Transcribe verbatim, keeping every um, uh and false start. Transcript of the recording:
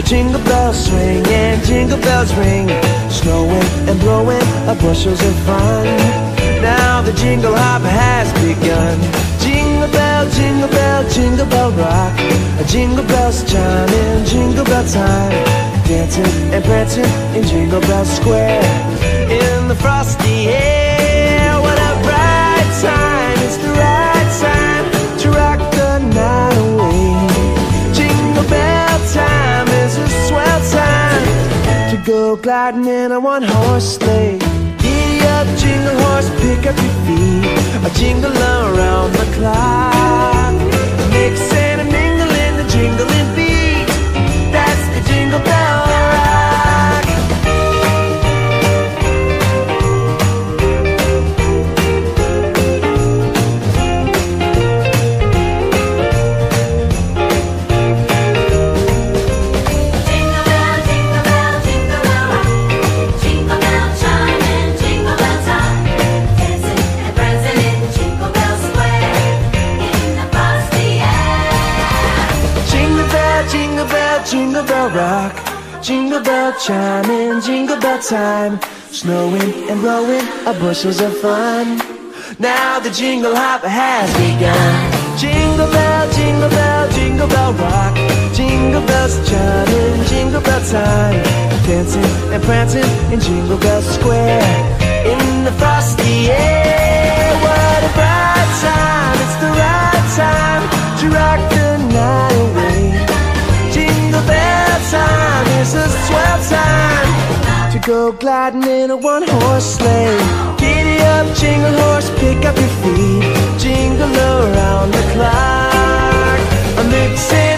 Jingle bells swing and jingle bells ring, snowing and blowing a bushels of fun. Now the jingle hop has begun. Jingle bell, jingle bell, jingle bell rock. Jingle bells chiming, jingle bell time, dancing and prancing in Jingle Bell Square. In the frosty air, what a bright time. It's the right time to rock the night away. Jingle bell time is a swell time to go gliding in a one-horse sleigh. Giddy up, jingle horse, pick up your feet, a jingle around the clock. Mix and a mingle in the jingling beat. That's the Jingle Bell Rock. Jingle bell, jingle bell, jingle bell rock. Jingle bell chiming, jingle bell time, dancing and prancing in Jingle Bell Square. In the frosty air. Jingle bell, jingle bell, jingle bell rock. Jingle bell chiming, jingle bell time, snowing and blowing a bushels of fun. Now the jingle hop has begun. Jingle bell, jingle bell, jingle bell rock. Jingle bells chiming, jingle bell time, dancing and prancing in Jingle Bell Square. In the frosty air, what a bright time. It's the right time to rock the night away. Jingle bell time is a swell time to go gliding in a one-horse sleigh. Giddy up, jingle horse, pick up your feet, jingle around the clock. A mix